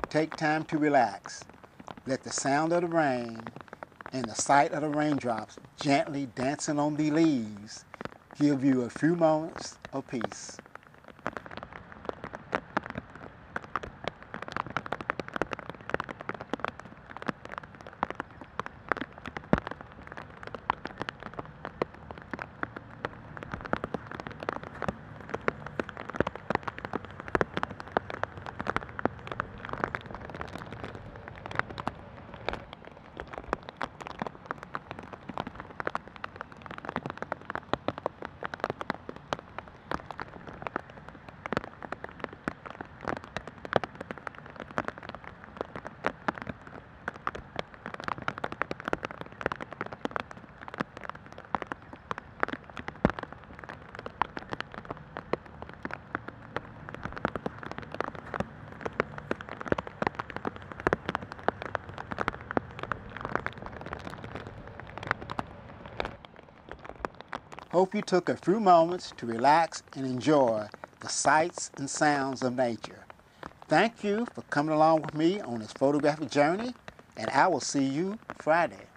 take time to relax. Let the sound of the rain and the sight of the raindrops gently dancing on the leaves give you a few moments of peace. Hope you took a few moments to relax and enjoy the sights and sounds of nature. Thank you for coming along with me on this photographic journey, and I will see you Friday.